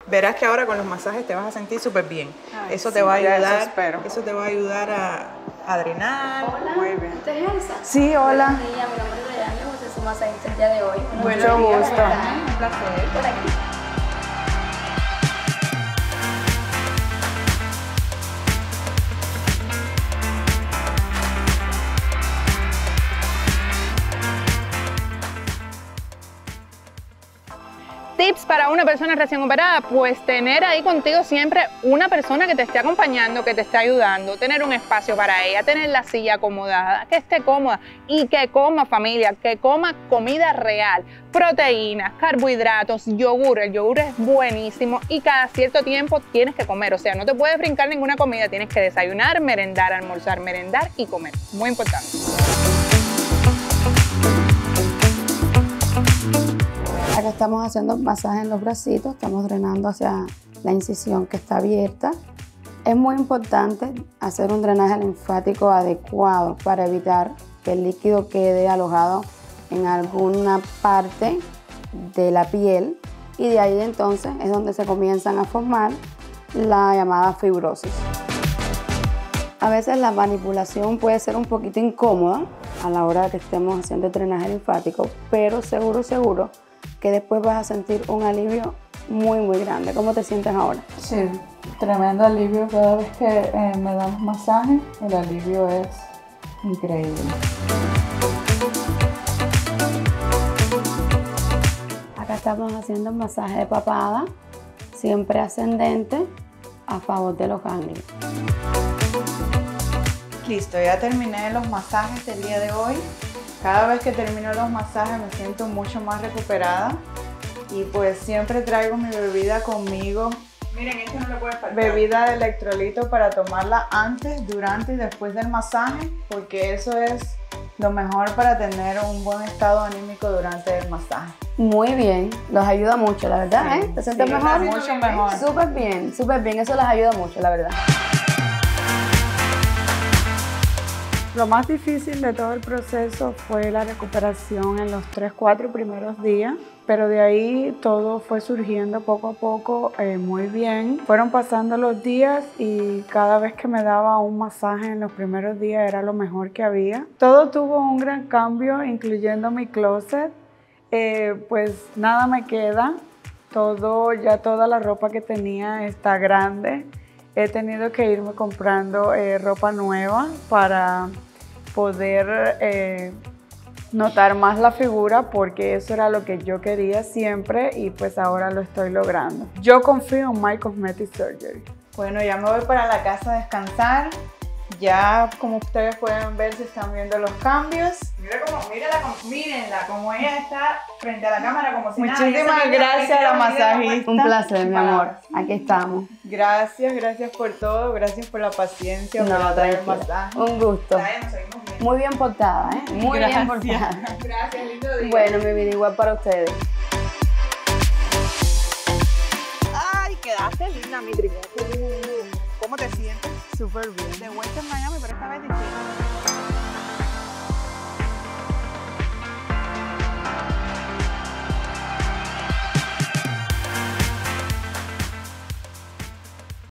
Verás que ahora con los masajes te vas a sentir súper bien. Ay, Eso sí, te va a ya ayudar, eso espero. eso te va a ayudar a drenar. Hola, Muy bien. ¿usted es Elsa? Sí, hola. Buenos días, mi nombre es Dayana, usted es su masajista el día de hoy. Mucho gusto. Un placer. Por aquí. Tips para una persona recién operada, pues tener ahí contigo siempre una persona que te esté acompañando, que te esté ayudando, tener un espacio para ella, tener la silla acomodada, que esté cómoda y que coma, familia, que coma comida real, proteínas, carbohidratos, yogur. El yogur es buenísimo y cada cierto tiempo tienes que comer, o sea, no te puedes brincar ninguna comida, tienes que desayunar, merendar, almorzar, merendar y comer, muy importante. Acá estamos haciendo masaje en los bracitos, estamos drenando hacia la incisión que está abierta. Es muy importante hacer un drenaje linfático adecuado para evitar que el líquido quede alojado en alguna parte de la piel y de ahí entonces es donde se comienzan a formar la llamada fibrosis. A veces la manipulación puede ser un poquito incómoda a la hora que estemos haciendo el drenaje linfático, pero seguro que después vas a sentir un alivio muy grande. ¿Cómo te sientes ahora? Sí, tremendo alivio cada vez que me damos masaje. El alivio es increíble. Acá estamos haciendo un masaje de papada, siempre ascendente, a favor de los ganglios. Listo, ya terminé los masajes del día de hoy. Cada vez que termino los masajes me siento mucho más recuperada y pues siempre traigo mi bebida conmigo. Miren, esto no le puede faltar. Bebida de electrolito para tomarla antes, durante y después del masaje, porque eso es lo mejor para tener un buen estado anímico durante el masaje. Muy bien, los ayuda mucho, la verdad, Sí, ¿eh? ¿Te sientes sí, mejor? mucho mejor. Súper bien, eso les ayuda mucho, la verdad. Lo más difícil de todo el proceso fue la recuperación en los 3-4 primeros días, pero de ahí todo fue surgiendo poco a poco muy bien. Fueron pasando los días y cada vez que me daba un masaje en los primeros días era lo mejor que había. Todo tuvo un gran cambio, incluyendo mi closet. Pues nada me queda, ya toda la ropa que tenía está grande. He tenido que irme comprando ropa nueva para poder notar más la figura, porque eso era lo que yo quería siempre y pues ahora lo estoy logrando. Yo confío en My Cosmetic Surgery. Bueno, ya me voy para la casa a descansar. Ya, como ustedes pueden ver, se están viendo los cambios. Mírenla, como ella está frente a la cámara, como si nada. Muchísimas gracias a la masajista. Un placer, mi amor, aquí estamos. Gracias por todo, gracias por la paciencia, por traer el masaje. Un gusto. Dale, nos seguimos viendo. Muy bien portada, ¿eh? Muy bien portada. Gracias, lindo día. Bueno, mi vida, igual para ustedes. Ay, quedaste linda, mi tribu. ¿Cómo te sientes? Súper bien. De vuelta en